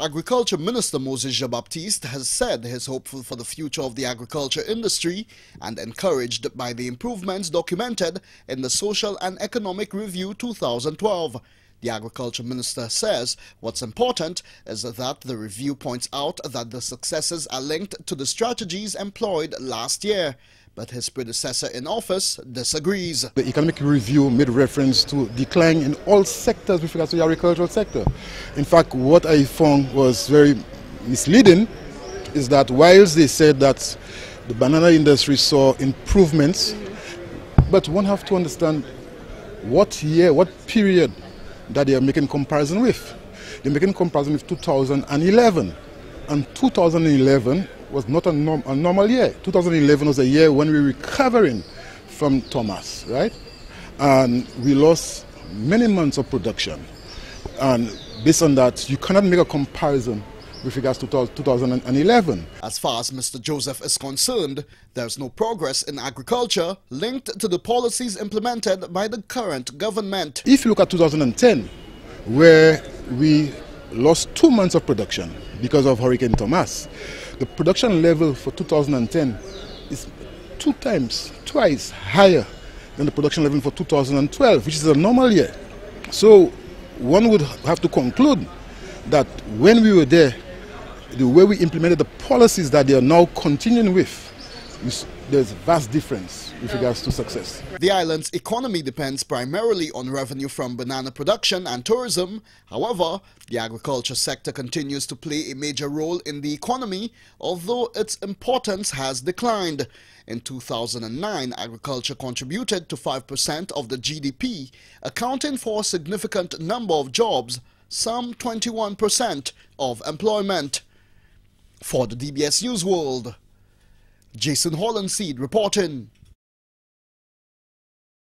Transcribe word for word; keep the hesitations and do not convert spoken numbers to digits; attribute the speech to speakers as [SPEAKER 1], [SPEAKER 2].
[SPEAKER 1] Agriculture Minister Moses Jean-Baptiste has said he is hopeful for the future of the agriculture industry and encouraged by the improvements documented in the Social and Economic Review two thousand twelve. The Agriculture Minister says what's important is that the review points out that the successes are linked to the strategies employed last year. But his predecessor in office disagrees.
[SPEAKER 2] The economic review made reference to decline in all sectors with regards to the agricultural sector. In fact, what I found was very misleading is that whilst they said that the banana industry saw improvements, but one have to understand what year, what period that they are making comparison with. They're making comparison with two thousand eleven, and two thousand eleven was not a, norm, a normal year. two thousand eleven was a year when we were recovering from Thomas, right? And we lost many months of production. And based on that, you cannot make a comparison with regards to two thousand eleven.
[SPEAKER 1] As far as Mister Joseph is concerned, there's no progress in agriculture linked to the policies implemented by the current government.
[SPEAKER 2] If you look at two thousand ten, where we lost two months of production because of Hurricane Thomas, the production level for two thousand ten is two times, twice higher than the production level for two thousand twelve, which is a normal year. So one would have to conclude that when we were there, the way we implemented the policies that they are now continuing with, there's a vast difference with regards to success.
[SPEAKER 1] The island's economy depends primarily on revenue from banana production and tourism. However, the agriculture sector continues to play a major role in the economy, although its importance has declined. In two thousand nine, agriculture contributed to five percent of the G D P, accounting for a significant number of jobs, some twenty-one percent of employment. For the D B S News World, Jason Hullingseed reporting.